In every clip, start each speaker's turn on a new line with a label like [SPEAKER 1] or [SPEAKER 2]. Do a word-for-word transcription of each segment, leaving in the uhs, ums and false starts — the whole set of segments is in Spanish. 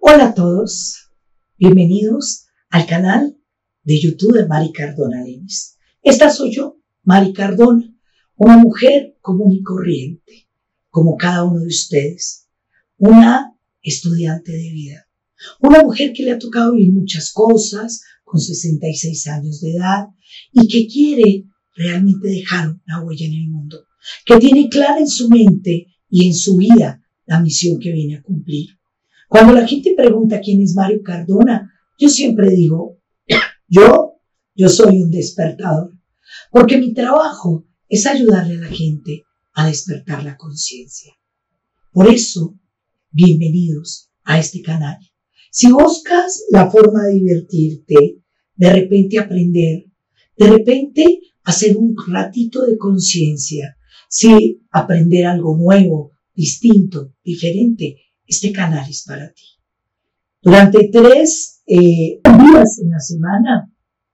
[SPEAKER 1] Hola a todos, bienvenidos al canal de YouTube de Mari Cardona Lenis. Esta soy yo, Mari Cardona, una mujer común y corriente, como cada uno de ustedes, una estudiante de vida, una mujer que le ha tocado vivir muchas cosas con sesenta y seis años de edad y que quiere realmente dejar una huella en el mundo, que tiene clara en su mente y en su vida la misión que viene a cumplir. Cuando la gente pregunta quién es Mari Cardona, yo siempre digo, yo, yo soy un despertador, porque mi trabajo es ayudarle a la gente a despertar la conciencia. Por eso, bienvenidos a este canal. Si buscas la forma de divertirte, de repente aprender, de repente hacer un ratito de conciencia, si aprender algo nuevo, distinto, diferente, este canal es para ti. Durante tres eh, días en la semana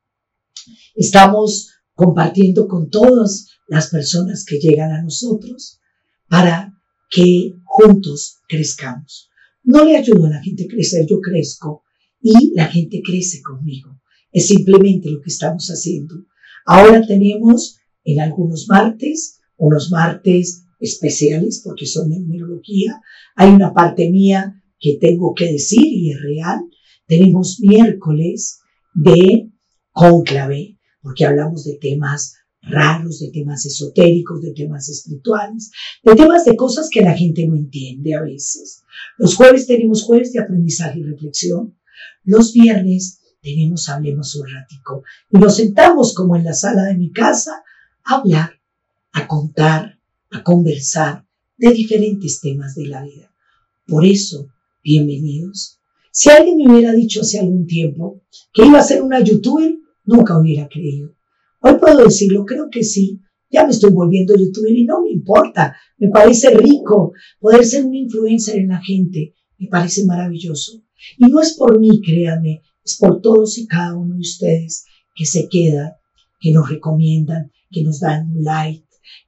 [SPEAKER 1] estamos compartiendo con todas las personas que llegan a nosotros para que juntos crezcamos. No le ayudo a la gente a crecer, yo crezco y la gente crece conmigo. Es simplemente lo que estamos haciendo. Ahora tenemos en algunos martes, unos martes especiales porque son de numerología. Hay una parte mía que tengo que decir y es real. Tenemos miércoles de cónclave porque hablamos de temas raros, de temas esotéricos, de temas espirituales, de temas de cosas que la gente no entiende a veces. Los jueves tenemos jueves de aprendizaje y reflexión. Los viernes tenemos Hablemos un ratico y nos sentamos como en la sala de mi casa a hablar, a contar, a conversar de diferentes temas de la vida. Por eso, bienvenidos. Si alguien me hubiera dicho hace algún tiempo que iba a ser una youtuber, nunca hubiera creído. Hoy puedo decirlo, creo que sí. Ya me estoy volviendo youtuber y no me importa. Me parece rico poder ser una influencer en la gente. Me parece maravilloso. Y no es por mí, créanme, es por todos y cada uno de ustedes que se quedan, que nos recomiendan, que nos dan un like,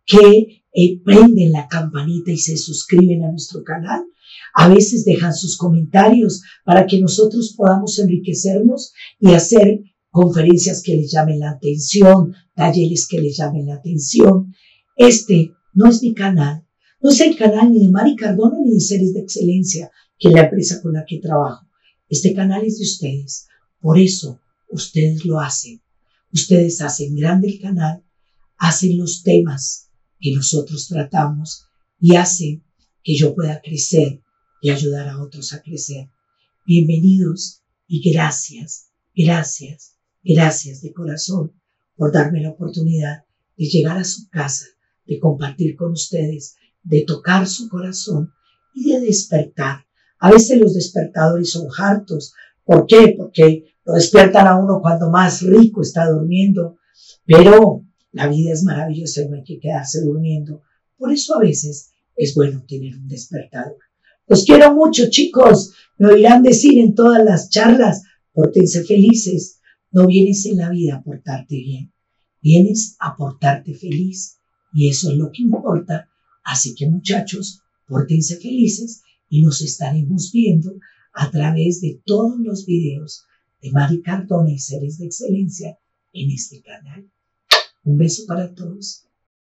[SPEAKER 1] que eh, prenden la campanita y se suscriben a nuestro canal. A veces dejan sus comentarios para que nosotros podamos enriquecernos y hacer conferencias que les llamen la atención, talleres que les llamen la atención. Este no es mi canal, no es el canal ni de Mari Cardona ni de Seres de Excelencia, que es la empresa con la que trabajo. Este canal es de ustedes, por eso ustedes lo hacen. Ustedes hacen grande el canal, hacen los temas que nosotros tratamos y hacen que yo pueda crecer y ayudar a otros a crecer. Bienvenidos y gracias, gracias, gracias de corazón por darme la oportunidad de llegar a su casa, de compartir con ustedes, de tocar su corazón y de despertar. A veces los despertadores son hartos. ¿Por qué? Porque lo despiertan a uno cuando más rico está durmiendo, pero la vida es maravillosa y no hay que quedarse durmiendo. Por eso a veces es bueno tener un despertador. Los quiero mucho, chicos. Me oirán decir en todas las charlas, pórtense felices. No vienes en la vida a portarte bien. Vienes a portarte feliz. Y eso es lo que importa. Así que, muchachos, pórtense felices y nos estaremos viendo a través de todos los videos de Mari Cardona y Seres de Excelencia en este canal. Un beso para todos.